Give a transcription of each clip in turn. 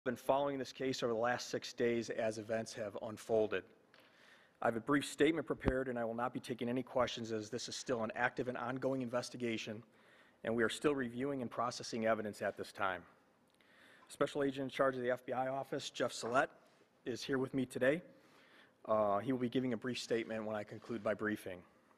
Been following this case over the last 6 days as events have unfolded. I have a brief statement prepared, and I will not be taking any questions as this is still an active and ongoing investigation, and we are still reviewing and processing evidence at this time. Special Agent in charge of the FBI office, Jeff Sillett, is here with me today. He will be giving a brief statement when I conclude my briefing.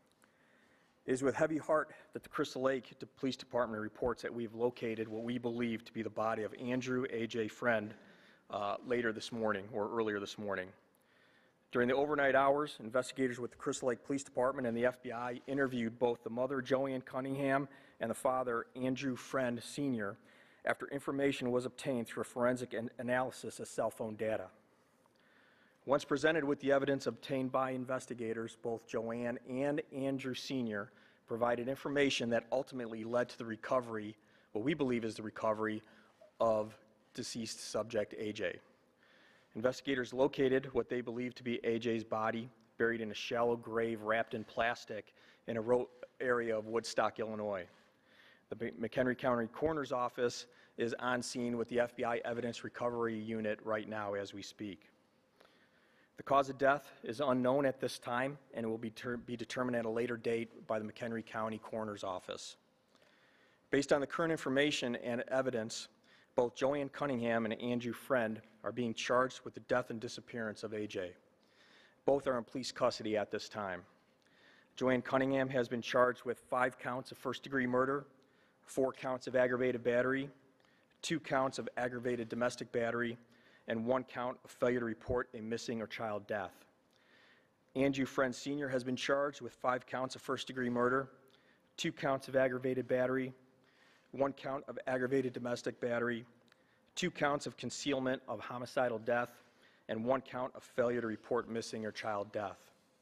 It is with heavy heart that the Crystal Lake Police Department reports that we have located what we believe to be the body of Andrew AJ Freund earlier this morning. During the overnight hours, investigators with the Crystal Lake Police Department and the FBI interviewed both the mother, Joanne Cunningham, and the father, Andrew Freund Sr., after information was obtained through a forensic analysis of cell phone data. Once presented with the evidence obtained by investigators, both Joanne and Andrew Sr. provided information that ultimately led to the recovery, what we believe is the recovery, of deceased subject AJ. Investigators located what they believe to be AJ's body, buried in a shallow grave wrapped in plastic in a remote area of Woodstock, Illinois. The McHenry County Coroner's Office is on scene with the FBI Evidence Recovery Unit right now as we speak. The cause of death is unknown at this time and it will be determined at a later date by the McHenry County Coroner's Office. Based on the current information and evidence, both Joanne Cunningham and Andrew Freund are being charged with the death and disappearance of AJ. Both are in police custody at this time. Joanne Cunningham has been charged with 5 counts of first-degree murder, 4 counts of aggravated battery, 2 counts of aggravated domestic battery, and 1 count of failure to report a missing or child death. Andrew Freund Sr. has been charged with 5 counts of first-degree murder, 2 counts of aggravated battery, 1 count of aggravated domestic battery, 2 counts of concealment of homicidal death, and 1 count of failure to report missing or child death.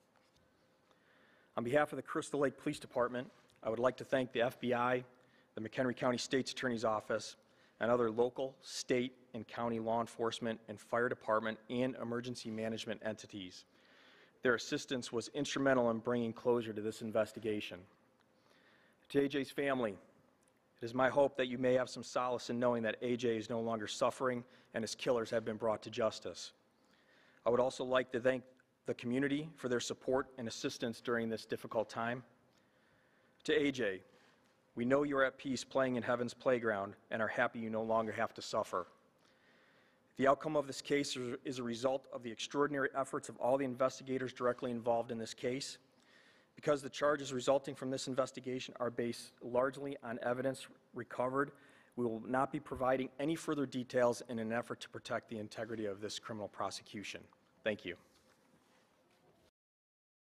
On behalf of the Crystal Lake Police Department, I would like to thank the FBI, the McHenry County State's Attorney's Office, and other local, state, and county law enforcement and fire department and emergency management entities. Their assistance was instrumental in bringing closure to this investigation. To AJ's family, it is my hope that you may have some solace in knowing that AJ is no longer suffering and his killers have been brought to justice. I would also like to thank the community for their support and assistance during this difficult time. To AJ, we know you are at peace playing in heaven's playground and are happy you no longer have to suffer. The outcome of this case is a result of the extraordinary efforts of all the investigators directly involved in this case. Because the charges resulting from this investigation are based largely on evidence recovered, we will not be providing any further details in an effort to protect the integrity of this criminal prosecution. Thank you.